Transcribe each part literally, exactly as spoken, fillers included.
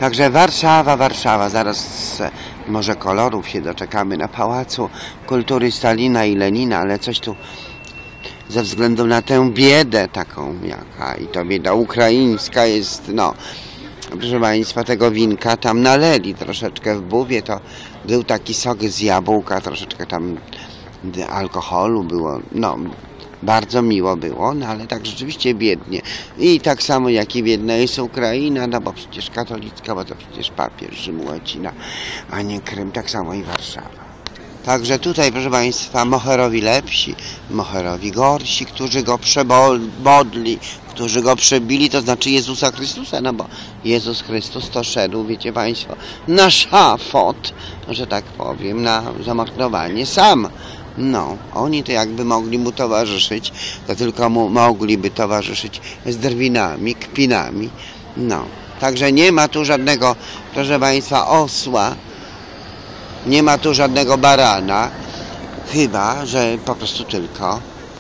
Także Warszawa, Warszawa, zaraz może kolorów się doczekamy na Pałacu Kultury Stalina i Lenina, ale coś tu ze względu na tę biedę taką jaka i to bieda ukraińska jest, no proszę Państwa, tego winka tam naleli troszeczkę w buwie, to był taki sok z jabłka, troszeczkę tam alkoholu było, no bardzo miło było, no ale tak rzeczywiście biednie. I tak samo jak i biedna jest Ukraina, no bo przecież katolicka, bo to przecież papież Rzymu Łacina, a nie Krym, tak samo i Warszawa. Także tutaj, proszę Państwa, moherowi lepsi, moherowi gorsi, którzy go przebodli, którzy go przebili, to znaczy Jezusa Chrystusa, no bo Jezus Chrystus to szedł, wiecie Państwo, na szafot, że tak powiem, na zamordowanie sam. No, oni to jakby mogli mu towarzyszyć, to tylko mu mogliby towarzyszyć z drwinami, kpinami. No, także nie ma tu żadnego, proszę Państwa, osła, nie ma tu żadnego barana, chyba że po prostu tylko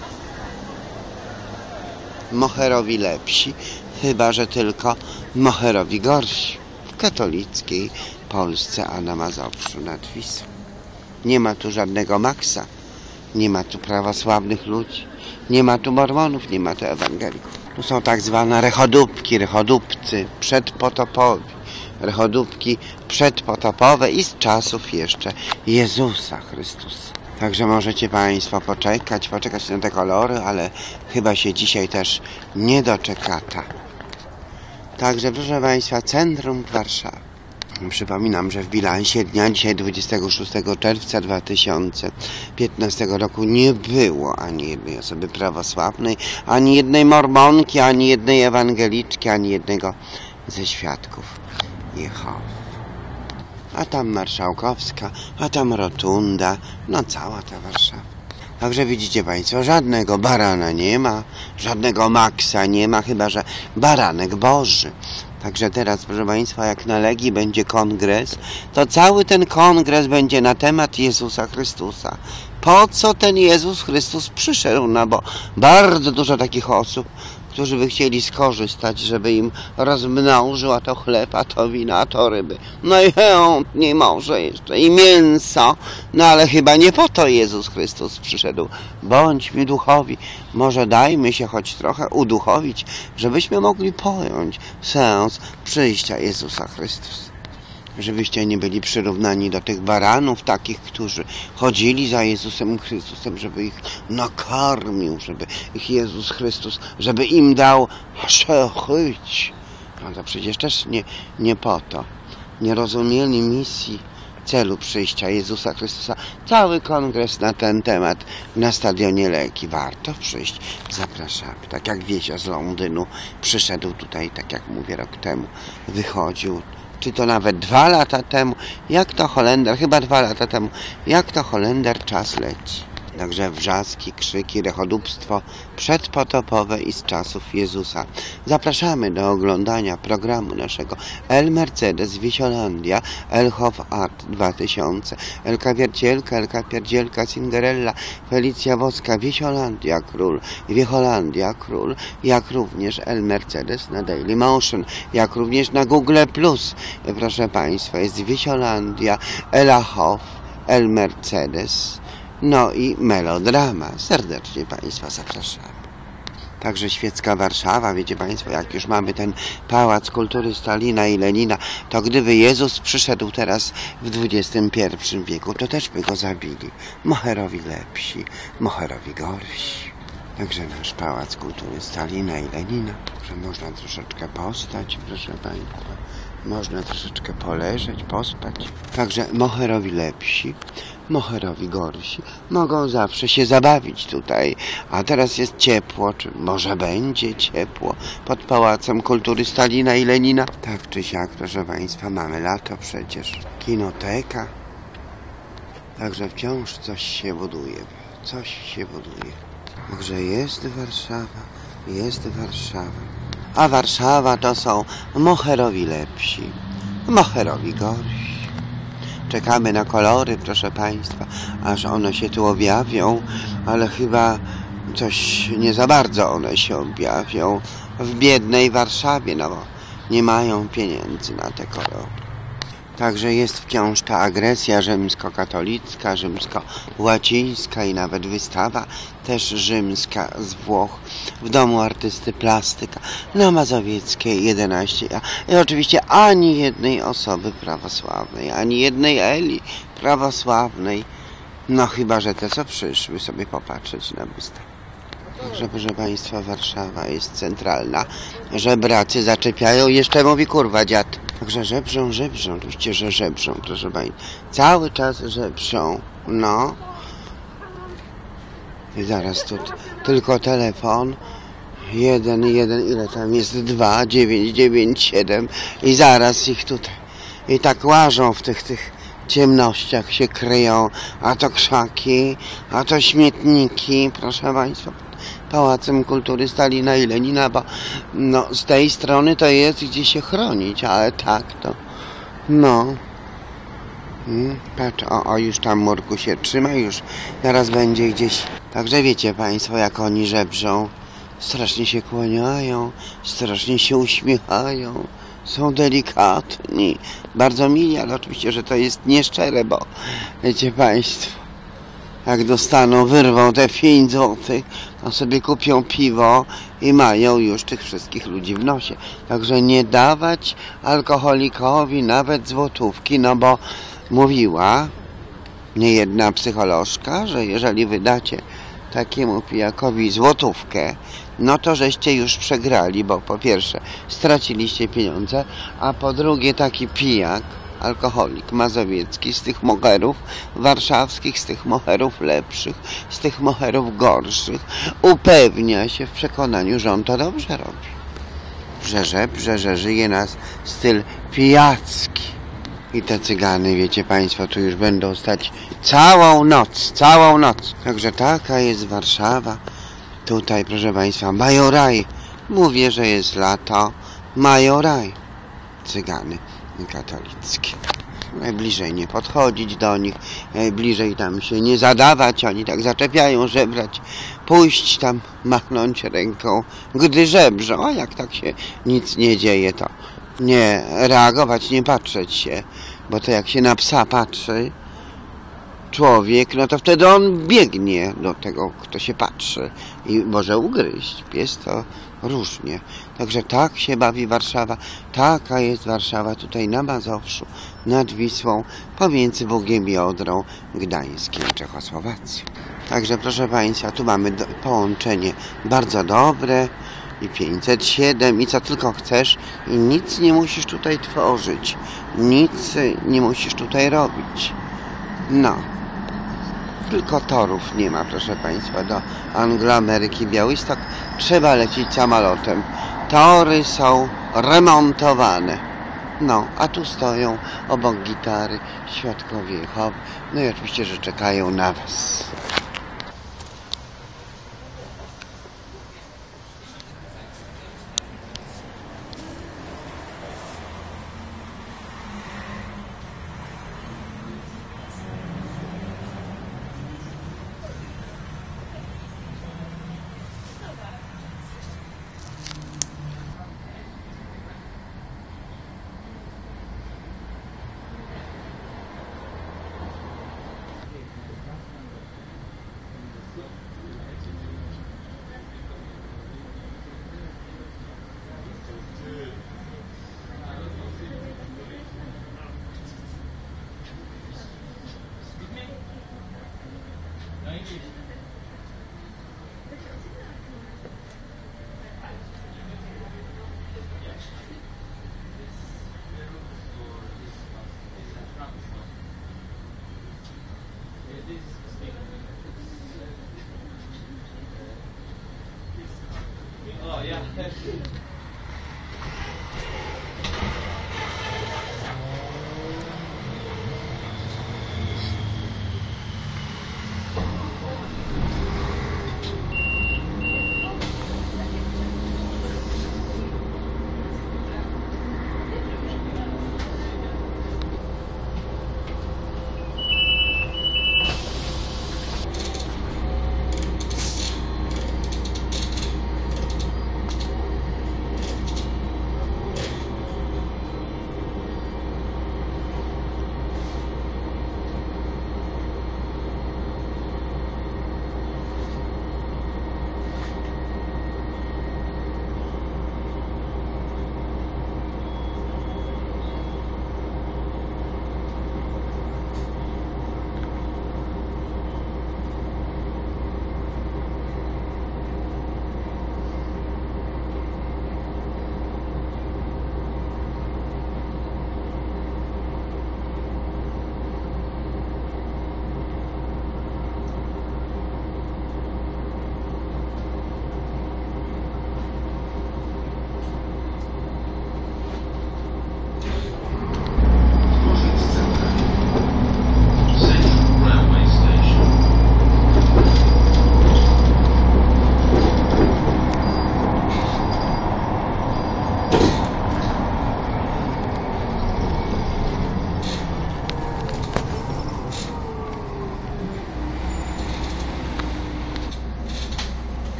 moherowi lepsi, chyba że tylko moherowi gorsi w katolickiej Polsce, a na Mazowszu nad Wisłą. Nie ma tu żadnego Maksa, nie ma tu prawosławnych ludzi, nie ma tu mormonów, nie ma tu ewangelików. Tu są tak zwane rechodupki, rechodupcy przedpotopowi, rechodupki przedpotopowe i z czasów jeszcze Jezusa Chrystusa. Także możecie Państwo poczekać, poczekać na te kolory, ale chyba się dzisiaj też nie doczekata. Także proszę Państwa, centrum Warszawy. Przypominam, że w bilansie dnia dzisiaj dwudziestego szóstego czerwca dwa tysiące piętnastego roku nie było ani jednej osoby prawosławnej, ani jednej mormonki, ani jednej ewangeliczki, ani jednego ze świadków Jehowy. A tam Marszałkowska, a tam Rotunda, no cała ta Warszawa. Także widzicie Państwo, żadnego barana nie ma, żadnego Maksa nie ma, chyba że baranek Boży. Także teraz, proszę Państwa, jak na Legii będzie kongres, to cały ten kongres będzie na temat Jezusa Chrystusa. Po co ten Jezus Chrystus przyszedł? No bo bardzo dużo takich osób, którzy by chcieli skorzystać, żeby im rozmnożył, a to chleb, a to wina, a to ryby. No i chętnie może jeszcze i mięso. No ale chyba nie po to Jezus Chrystus przyszedł. Bądźmy duchowi. Może dajmy się choć trochę uduchowić, żebyśmy mogli pojąć sens przyjścia Jezusa Chrystusa. Żebyście nie byli przyrównani do tych baranów takich, którzy chodzili za Jezusem Chrystusem, żeby ich nakarmił, żeby ich Jezus Chrystus, żeby im dał przechyć. No to przecież też nie, nie po to. Nie rozumieli misji, celu przyjścia Jezusa Chrystusa. Cały kongres na ten temat na Stadionie Legii. Warto przyjść. Zapraszamy. Tak jak Wiesio z Londynu przyszedł tutaj, tak jak mówię, rok temu. Wychodził. Czy to nawet dwa lata temu, jak to Holender, chyba dwa lata temu, jak to Holender, czas leci. Także wrzaski, krzyki, rechodupstwo przedpotopowe i z czasów Jezusa. Zapraszamy do oglądania programu naszego El Mercedes, Wisiolandia, El Hof Art dwa tysiące, Elka Wiercielka, Elka Pierdzielka, Cinderella, Felicja Woska, Wisiolandia Król, Wiecholandia Król, jak również El Mercedes na Daily Motion, jak również na Google Plus. Proszę Państwa, jest Wisiolandia, Ela Hof, El Mercedes, no i melodrama. Serdecznie Państwa zapraszamy. Także świecka Warszawa, wiecie Państwo, jak już mamy ten Pałac Kultury Stalina i Lenina, to gdyby Jezus przyszedł teraz w dwudziestym pierwszym wieku, to też by go zabili. Moherowi lepsi, moherowi gorsi. Także nasz Pałac Kultury Stalina i Lenina, że można troszeczkę postać, proszę Państwa. Można troszeczkę poleżeć, pospać. Także moherowi lepsi, moherowi gorsi mogą zawsze się zabawić tutaj. A teraz jest ciepło, czy może będzie ciepło pod Pałacem Kultury Stalina i Lenina. Tak czy siak, proszę Państwa, mamy lato przecież. Kinoteka. Także wciąż coś się buduje. Coś się buduje. Także jest Warszawa, jest Warszawa. A Warszawa to są moherowi lepsi, moherowi gorsi. Czekamy na kolory, proszę Państwa, aż one się tu objawią, ale chyba coś nie za bardzo one się objawią w biednej Warszawie, no bo nie mają pieniędzy na te korowy. Także jest wciąż ta agresja rzymskokatolicka, rzymsko-łacińska i nawet wystawa też rzymska z Włoch w Domu Artysty Plastyka na Mazowieckiej jedenaście A. I oczywiście ani jednej osoby prawosławnej, ani jednej Eli prawosławnej, no chyba że te co przyszły sobie popatrzeć na wystawę. Także proszę Państwa, Warszawa jest centralna. Żebracy zaczepiają, jeszcze mówi kurwa dziad. Także żebrzą, żebrzą, oczywiście, że żebrzą, proszę Państwa. Cały czas żebrzą, no. I zaraz tu tylko telefon. Jeden, jeden, ile tam jest? Dwa, dziewięć, dziewięć, siedem. I zaraz ich tutaj. I tak łażą w tych, tych ciemnościach się kryją. A to krzaki, a to śmietniki, proszę Państwa. Pałacem Kultury Stalina i Lenina, bo no, z tej strony to jest gdzie się chronić, ale tak to, no, hmm, patrz, o, o, już tam murku się trzyma, już zaraz będzie gdzieś, także wiecie Państwo, jak oni żebrzą, strasznie się kłaniają, strasznie się uśmiechają, są delikatni, bardzo mili, ale oczywiście, że to jest nieszczere, bo wiecie Państwo, jak dostaną, wyrwą te pięć złotych, to sobie kupią piwo i mają już tych wszystkich ludzi w nosie. Także nie dawać alkoholikowi nawet złotówki, no bo mówiła niejedna psycholożka, że jeżeli wydacie takiemu pijakowi złotówkę, no to żeście już przegrali, bo po pierwsze straciliście pieniądze, a po drugie taki pijak, alkoholik mazowiecki z tych moherów warszawskich, z tych moherów lepszych, z tych moherów gorszych, upewnia się w przekonaniu, że on to dobrze robi. Że żebrze, że żyje nas styl pijacki. I te cygany, wiecie Państwo, tu już będą stać całą noc, całą noc. Także taka jest Warszawa. Tutaj, proszę Państwa, majoraj. Mówię, że jest lato. Majoraj. Cygany katolickie. Najbliżej nie podchodzić do nich, najbliżej tam się nie zadawać, oni tak zaczepiają, żebrać, pójść tam, machnąć ręką, gdy żebrzą, a jak tak się nic nie dzieje, to nie reagować, nie patrzeć się, bo to jak się na psa patrzy człowiek, no to wtedy on biegnie do tego, kto się patrzy i może ugryźć. Pies to różnie. Także tak się bawi Warszawa. Taka jest Warszawa tutaj na Mazowszu, nad Wisłą, pomiędzy Bugiem i Odrą, Gdańskiem i Czechosłowacją. Także proszę Państwa, tu mamy do, połączenie bardzo dobre i pięćset siedem i co tylko chcesz i nic nie musisz tutaj tworzyć. Nic nie musisz tutaj robić. No. Tylko torów nie ma, proszę Państwa, do Angloameryki Białystok trzeba lecieć samolotem. Tory są remontowane. No, a tu stoją obok gitary świadkowie Jehowy. No i oczywiście, że czekają na Was.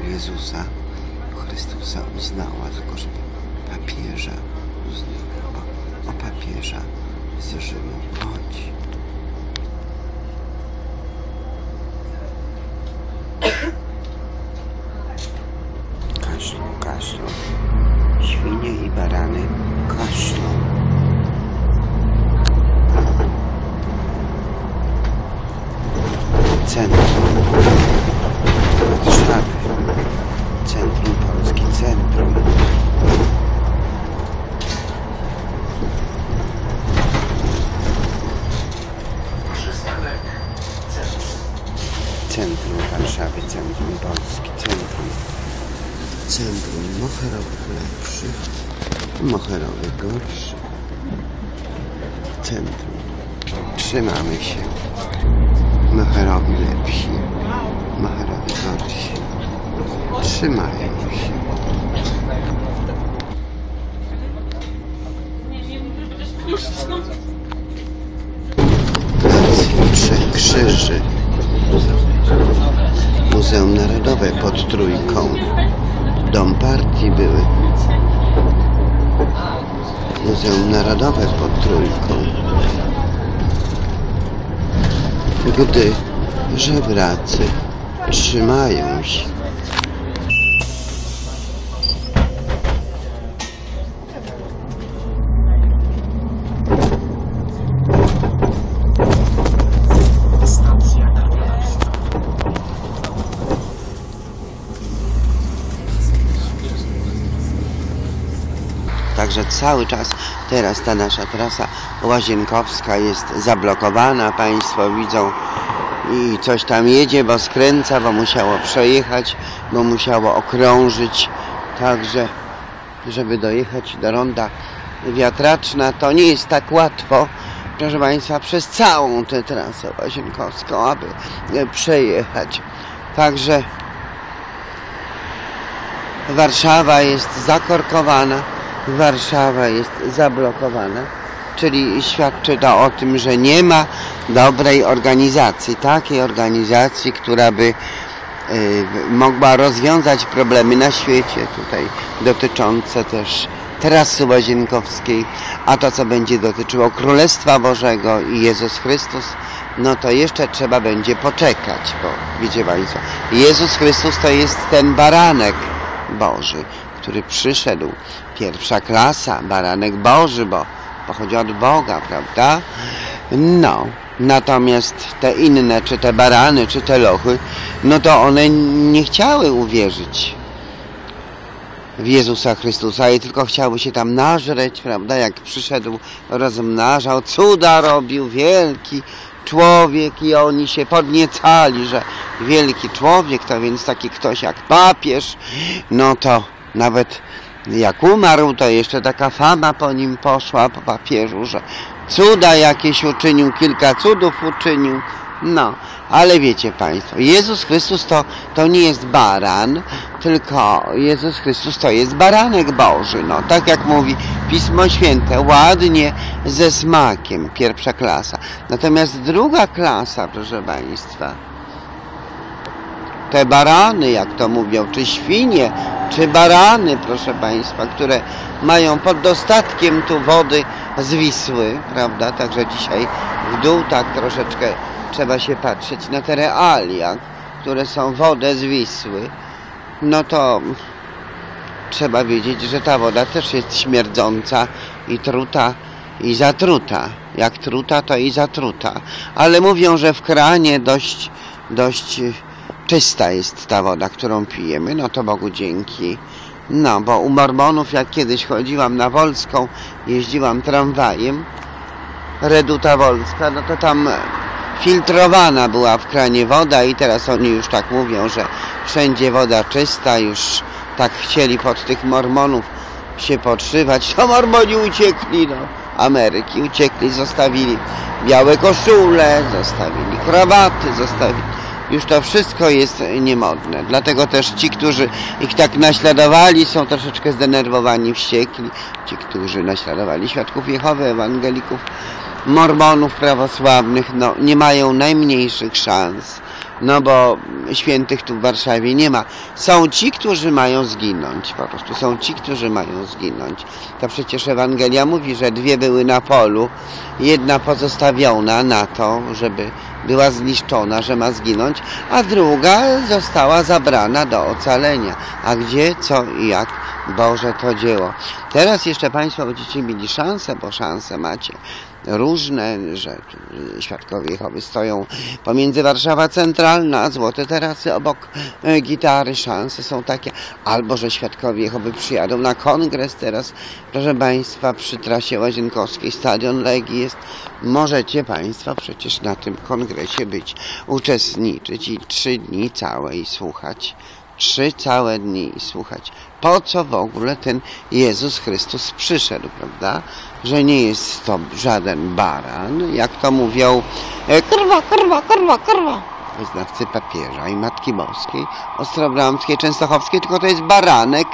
Jezusa Chrystusa uznała, tylko żeby papieża uznała, bo o papieża z Rzymu chodzi. Kaszlą, kaszlą. Świnie i barany kaszlą. Centrum Warszawy. Centrum Polski. Centrum. Centrum Warszawy. Centrum Polski. Centrum. Centrum Moherowych lepszych, Moherowych gorszych. Centrum. Trzymamy się. Moherowi lepsi, Moherowi gorsi. Trzymają się. Trzech Krzyży. Muzeum Narodowe pod Trójką. Dom partii były. Muzeum Narodowe pod Trójką. Gdy żebracy trzymają się. Także cały czas teraz ta nasza trasa łazienkowska jest zablokowana. Państwo widzą i coś tam jedzie, bo skręca, bo musiało przejechać, bo musiało okrążyć. Także żeby dojechać do ronda Wiatraczna, to nie jest tak łatwo, proszę Państwa, przez całą tę trasę łazienkowską, aby przejechać. Także Warszawa jest zakorkowana. Warszawa jest zablokowana, czyli świadczy to o tym, że nie ma dobrej organizacji, takiej organizacji, która by y, mogła rozwiązać problemy na świecie, tutaj dotyczące też trasy łazienkowskiej, a to, co będzie dotyczyło Królestwa Bożego i Jezus Chrystus, no to jeszcze trzeba będzie poczekać, bo wiecie Państwo, Jezus Chrystus to jest ten baranek Boży, który przyszedł, pierwsza klasa, baranek Boży, bo pochodzi od Boga, prawda? No, natomiast te inne, czy te barany, czy te lochy, no to one nie chciały uwierzyć w Jezusa Chrystusa i tylko chciały się tam nażreć, prawda? Jak przyszedł, rozmnażał, cuda robił, wielki człowiek i oni się podniecali, że wielki człowiek to więc taki ktoś jak papież, no to nawet jak umarł, to jeszcze taka fama po nim poszła, po papieżu, że cuda jakieś uczynił, kilka cudów uczynił. No, ale wiecie Państwo, Jezus Chrystus to, to nie jest baran, tylko Jezus Chrystus to jest baranek Boży. No, tak jak mówi Pismo Święte, ładnie, ze smakiem, pierwsza klasa. Natomiast druga klasa, proszę Państwa, te barany, jak to mówią, czy świnie, czy barany, proszę Państwa, które mają pod dostatkiem tu wody z Wisły, prawda? Także dzisiaj w dół tak troszeczkę trzeba się patrzeć na te realia, które są wodę z Wisły. No to trzeba wiedzieć, że ta woda też jest śmierdząca i truta i zatruta. Jak truta, to i zatruta. Ale mówią, że w kranie dość, dość czysta jest ta woda, którą pijemy. No to Bogu dzięki. No, bo u Mormonów, jak kiedyś chodziłam na Wolską, jeździłam tramwajem, Reduta Wolska, no to tam filtrowana była w kranie woda i teraz oni już tak mówią, że wszędzie woda czysta, już tak chcieli pod tych Mormonów się podszywać. To Mormoni uciekli do Ameryki, uciekli, zostawili białe koszule, zostawili krawaty, zostawili. Już to wszystko jest niemodne. Dlatego też ci, którzy ich tak naśladowali, są troszeczkę zdenerwowani, wściekli. Ci, którzy naśladowali Świadków Jehowy, Ewangelików, Mormonów prawosławnych, no nie mają najmniejszych szans no bo świętych tu w Warszawie nie ma. Są ci, którzy mają zginąć, po prostu są ci, którzy mają zginąć. To przecież Ewangelia mówi, że dwie były na polu, jedna pozostawiona na to, żeby była zniszczona, że ma zginąć, a druga została zabrana do ocalenia. A gdzie, co i jak? Boże to dzieło. Teraz jeszcze Państwo będziecie mieli szansę, bo szanse macie różne, że Świadkowie Jehowy stoją pomiędzy Warszawa Centralna, Złote Tarasy obok e, Gitary, szanse są takie, albo że Świadkowie Jehowy przyjadą na kongres teraz, proszę Państwa, przy trasie Łazienkowskiej, stadion Legii jest, możecie Państwo przecież na tym kongresie być, uczestniczyć i trzy dni całe i słuchać. Trzy całe dni i słuchać. Po co w ogóle ten Jezus Chrystus przyszedł, prawda? Że nie jest to żaden baran, jak to mówią krwa, krwa, krwa, krwa wyznawcy papieża i Matki Boskiej, Ostrobramskiej, Częstochowskiej, tylko to jest baranek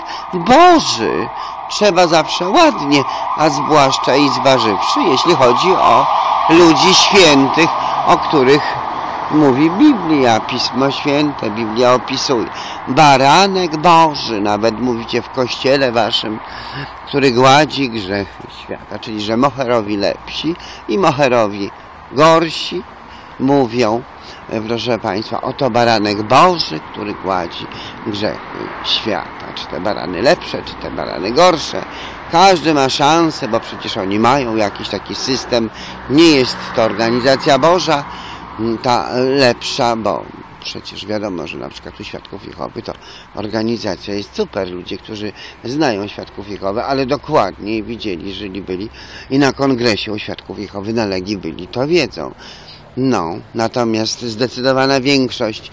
Boży. Trzeba zawsze ładnie, a zwłaszcza i zważywszy, jeśli chodzi o ludzi świętych, o których mówi Biblia, Pismo Święte, Biblia opisuje. Baranek Boży, nawet mówicie w kościele waszym, który gładzi grzechy świata, czyli że moherowi lepsi i moherowi gorsi mówią, proszę Państwa, oto baranek Boży, który gładzi grzechy świata. Czy te barany lepsze, czy te barany gorsze. Każdy ma szansę, bo przecież oni mają jakiś taki system. Nie jest to organizacja Boża, ta lepsza, bo przecież wiadomo, że na przykład u Świadków Jehowy to organizacja jest super. Ludzie, którzy znają Świadków Jehowy, ale dokładniej widzieli, żyli, byli i na kongresie u Świadków Jehowy na Legii byli, to wiedzą. No, natomiast zdecydowana większość,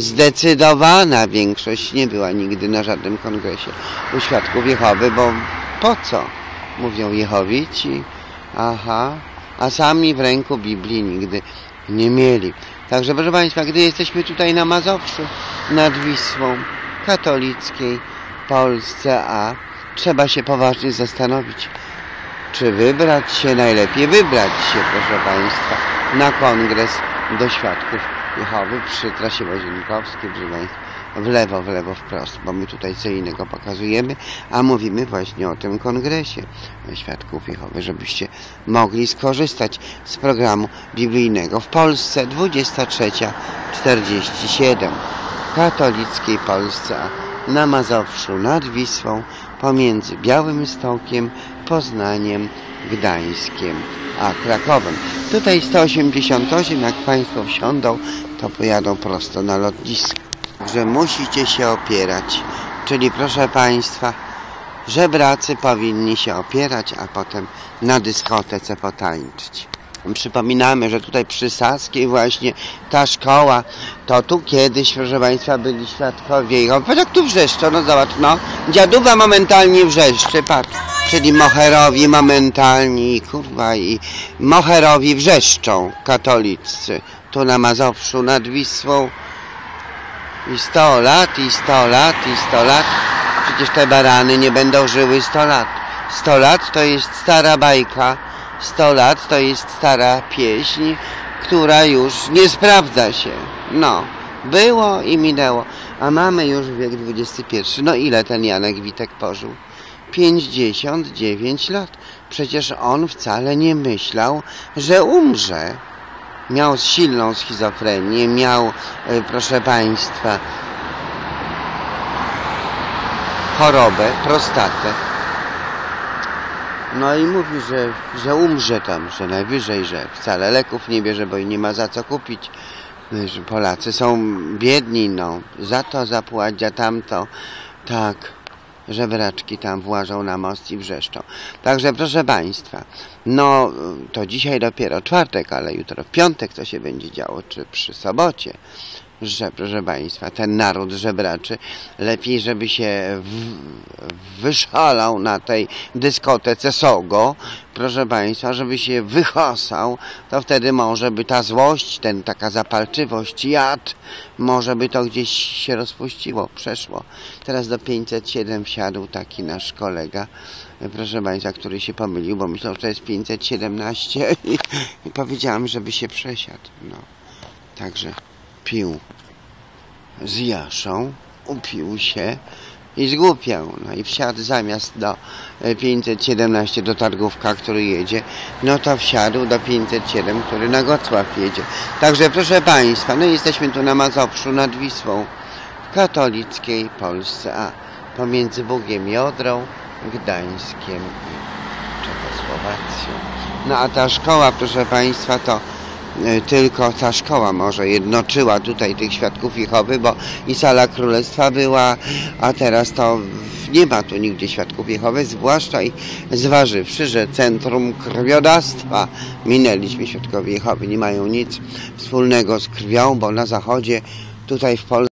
zdecydowana większość nie była nigdy na żadnym kongresie u Świadków Jehowy, bo po co? Mówią Jehowici, aha, a sami w ręku Biblii nigdy nie mieli. Także proszę Państwa, gdy jesteśmy tutaj na Mazowszu, nad Wisłą, katolickiej Polsce, a trzeba się poważnie zastanowić, czy wybrać się, najlepiej wybrać się, proszę Państwa, na kongres do Świadków Jehowy przy trasie Łazienkowskiej, proszę Państwa, w lewo, w lewo, wprost, bo my tutaj co innego pokazujemy, a mówimy właśnie o tym kongresie Świadków Jehowy, żebyście mogli skorzystać z programu biblijnego w Polsce dwudziesta trzecia czterdzieści siedem, katolickiej Polsce, a na Mazowszu, nad Wisłą, pomiędzy Białymstokiem, Poznaniem, Gdańskiem a Krakowem. Tutaj sto osiemdziesiąt osiem, jak Państwo wsiądą, to pojadą prosto na lotnisko. Że musicie się opierać, czyli proszę Państwa, żebracy powinni się opierać, a potem na dyskotece potańczyć. Przypominamy, że tutaj przy Saskiej właśnie ta szkoła, to tu kiedyś, proszę Państwa, byli Świadkowie Jehowy. Patrz jak tu wrzeszczą, no zobacz, no. Dziaduwa momentalnie wrzeszczy, patrz. Czyli moherowi momentalni, kurwa, i moherowi wrzeszczą katoliccy. Tu na Mazowszu, nad Wisłą. I sto lat, i sto lat, i sto lat. Przecież te barany nie będą żyły sto lat. sto lat to jest stara bajka. sto lat to jest stara pieśń, która już nie sprawdza się. No, było i minęło. A mamy już wiek dwudziesty pierwszy. No ile ten Janek Witek pożył? pięćdziesiąt dziewięć lat. Przecież on wcale nie myślał, że umrze. Miał silną schizofrenię, miał, proszę Państwa, chorobę, prostatę. No i mówi, że, że umrze tam, że najwyżej, że wcale leków nie bierze, bo i nie ma za co kupić. Że Polacy są biedni, no, za to zapłać, za tamto, tak. Żebraczki tam włażą na most i wrzeszczą. Także proszę Państwa, no to dzisiaj dopiero czwartek, ale jutro w piątek co się będzie działo, czy przy sobocie, że proszę Państwa, ten naród żebraczy, lepiej żeby się w, wyszalał na tej dyskotece Sogo, proszę Państwa, żeby się wychosał, to wtedy może by ta złość, ten, taka zapalczywość, jad, może by to gdzieś się rozpuściło, przeszło. Teraz do pięćset siedem wsiadł taki nasz kolega, proszę Państwa, który się pomylił, bo myślał, że to jest pięćset siedemnaście i, i powiedziałam, żeby się przesiadł. No. Także pił. z Jaszą, upił się i zgłupiał. No i wsiadł zamiast do pięćset siedemnaście do Targówka, który jedzie, no to wsiadł do pięćset siedem, który na Gocław jedzie. Także proszę Państwa, no jesteśmy tu na Mazowszu nad Wisłą, w katolickiej Polsce, a pomiędzy Bugiem i Odrą, Gdańskiem i Czechosłowacją. No a ta szkoła, proszę Państwa, to tylko ta szkoła może jednoczyła tutaj tych świadków Jehowy, bo i Sala Królestwa była, a teraz to nie ma tu nigdzie świadków Jehowy, zwłaszcza i zważywszy, że centrum krwiodawstwa minęliśmy, świadkowie Jehowy nie mają nic wspólnego z krwią, bo na zachodzie, tutaj w Polsce